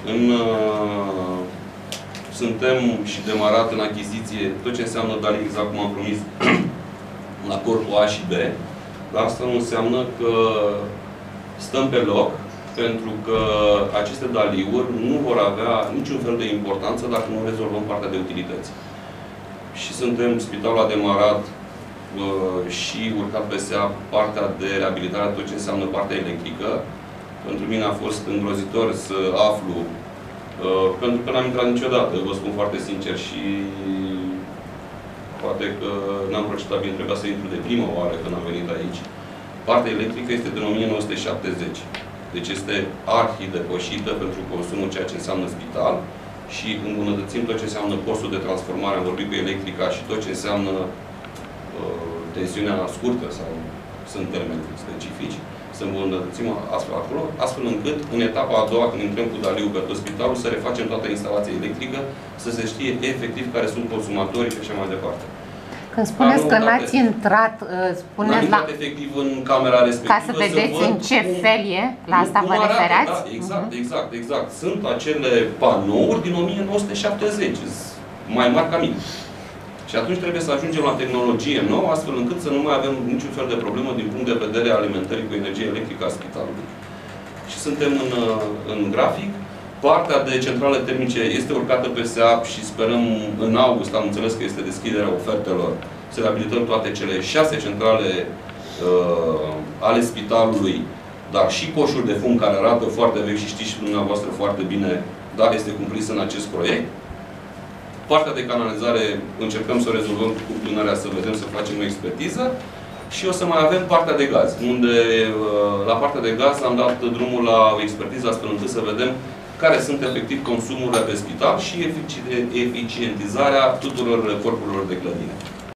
Suntem și demarat în achiziție tot ce înseamnă DALI, exact cum am promis, la corpul A și B. Dar asta nu înseamnă că stăm pe loc, pentru că aceste DALI-uri nu vor avea niciun fel de importanță dacă nu rezolvăm partea de utilități. Și suntem, spitalul a demarat și urcat pe SEAP partea de reabilitare, tot ce înseamnă partea electrică. Pentru mine a fost îngrozitor să aflu, pentru că n-am intrat niciodată, vă spun foarte sincer, și poate că n-am procedat bine, trebuia să intru de prima oară când am venit aici. Partea electrică este din 1970. Deci este arhi-depășită pentru consumul ceea ce înseamnă spital și îmbunătățim tot ce înseamnă postul de transformare, am vorbit cu electrica, și tot ce înseamnă tensiunea scurtă, sau sunt termeni specifici, să îmbunătățim astfel acolo, astfel încât în etapa a doua, când intrăm cu DALI-ul pe tot spitalul, să refacem toată instalația electrică, să se știe efectiv care sunt consumatorii și așa mai departe. Când spuneți că n-ați intrat, spuneți la... efectiv în camera respectivă, ca să vedeți în ce fel e, la asta vă referați? Da, exact. Sunt acele panouri din 1970, mai mari ca mine. Și atunci trebuie să ajungem la tehnologie nouă, astfel încât să nu mai avem niciun fel de problemă din punct de vedere alimentării cu energie electrică a spitalului. Și suntem în grafic. Partea de centrale termice este urcată pe SEAP și sperăm în august, am înțeles că este deschiderea ofertelor, să reabilităm toate cele 6 centrale ale spitalului, dar și coșul de fum care arată foarte vechi și știți și dumneavoastră foarte bine, dar este cuprins în acest proiect. Partea de canalizare încercăm să o rezolvăm cu plinarea, să vedem, să facem o expertiză. Și o să mai avem partea de gaz, unde la partea de gaz am dat drumul la o expertiză, astfel încât să vedem care sunt efectiv consumurile pe spital și eficientizarea tuturor corpurilor de clădire.